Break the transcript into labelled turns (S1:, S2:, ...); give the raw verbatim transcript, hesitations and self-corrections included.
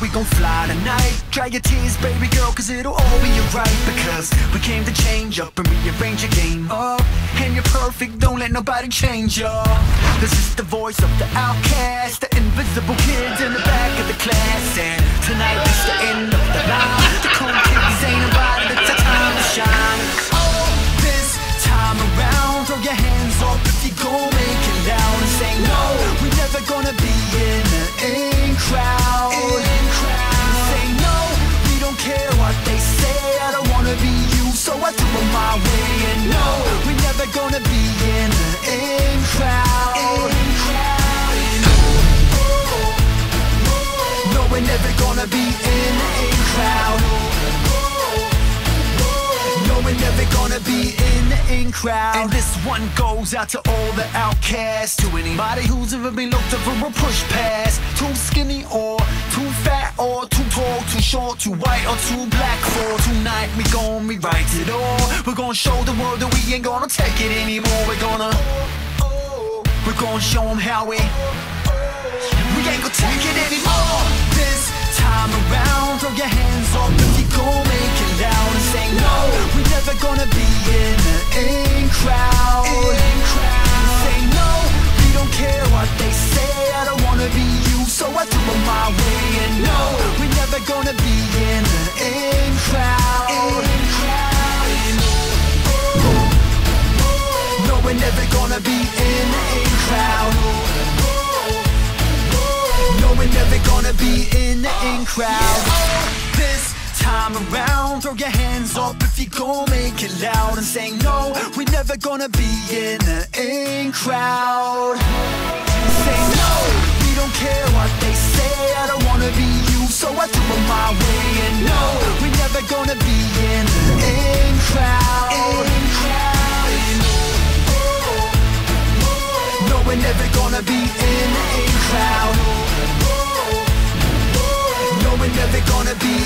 S1: we gon' fly tonight. Dry your tears, baby girl, cause it'll all be alright. Because we came to change up and rearrange your game up. And you're perfect, don't let nobody change you. This is the voice of the outcast, the invisible kids in the back of the class. And tonight is the end of the line. The cool kids ain't about it, it's our time to shine. Oh, this time around, throw your hands up if you gon' make it loud. And say no, we're never gonna be in the in crowd. In crowd. Say no, we don't care what they say. I don't wanna be you, so I do it my way. And no, we're never gonna be in the in crowd. In crowd. No, we're never gonna be in the in crowd. No, we're never gonna be in the in crowd. And this one goes out to all the outcasts, to anybody who's ever been looked up for a push pass. Too skinny or too fat or too tall, too short, too white or too black. For tonight we gon' rewrite it all. We're gonna show the world that we ain't gonna take it anymore. We're gonna We're gonna show them how we We ain't gonna take it anymore. This time around, throw your hands up if you gon' make it loud. And say no, we're never gonna be in the in crowd. In crowd. Say no, we don't care what they say. I don't wanna be you, so I do it my way. And no, we're never gonna be in the in crowd. In crowd. No, we're never gonna be in the in crowd. No, we're never gonna be in the in crowd. This time around, throw your hands up if you gon' make it loud. And say no, we're never gonna be in the in crowd. Say no, we don't care what they say. I don't wanna be you, so I do it my way. And no, we're never gonna be in the in crowd. In crowd. No, we're never gonna be in the in crowd. No, we're never gonna be